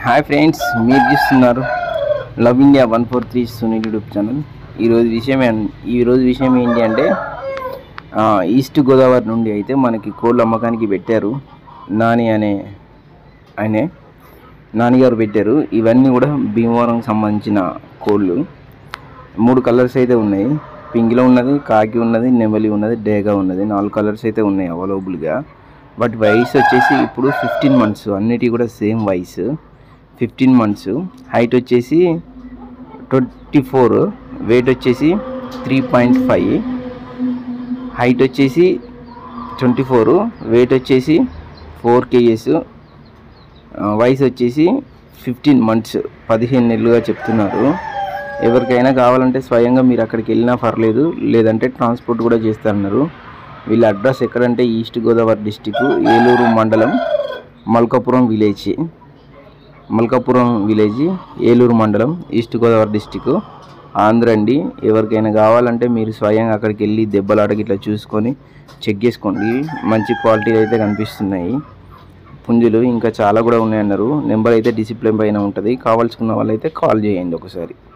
Hi friends, మీరు చూస్తున్నారు love India 143 Sunil YouTube channel. ఈరోజు విషయం ఏంటి అంటే ఈస్ట్ గోదావరి నుండి అయితే మనకి కోళ్ళు అమ్మకానికి పెట్టారు. నానిగారు పెట్టారు. ఇవన్నీ కూడా భీమవరంకి సంబంధించిన కోళ్ళు. 3 కలర్స్ అయితే ఉన్నాయి. పింగిలో ఉన్నది, కాకి ఉన్నది, నెమలి ఉన్నది, డేగా ఉన్నది. 4 కలర్స్ అయితే ఉన్నాయి అవైలబుల్గా. బట్ వయసు వచ్చేసి ఇప్పుడు 15 months. అన్నిటి కూడా సేమ్ వయసు 15 months. హైట్ వచ్చేసి 24, వెయిట్ వచ్చేసి 3.5. హైట్ వచ్చేసి 24, వెయిట్ వచ్చేసి 4 kgs. వయసు వచ్చేసి 15 months, 15 నెలలుగా చెప్తున్నారు. ఎవరికైనా కావాలంటే స్వయంగా మీరు అక్కడికి వెళ్ళినా పర్లేదు, లేదంటే ట్రాన్స్పోర్ట్ కూడా చేస్తారన్నారు. వీళ్ళ అడ్రస్ ఎక్కడంటే ఈస్ట్ గోదావరి డిస్టిక్, ఏలూరు మండలం, మల్కాపురం విలేజ్, ఏలూరు మండలం, ఈస్ట్ గోదావరి డిస్టిక్, ఆంధ్ర అండి. ఎవరికైనా కావాలంటే మీరు స్వయంగా అక్కడికి వెళ్ళి దెబ్బలాటకి ఇట్లా చూసుకొని చెక్ చేసుకోండి. మంచి క్వాలిటీ అయితే కనిపిస్తున్నాయి పుంజులు. ఇంకా చాలా కూడా ఉన్నాయన్నారు. నెంబర్ అయితే డిసిప్లిన్ పైన ఉంటుంది. కావాల్సుకున్న వాళ్ళైతే కాల్ చేయండి ఒకసారి.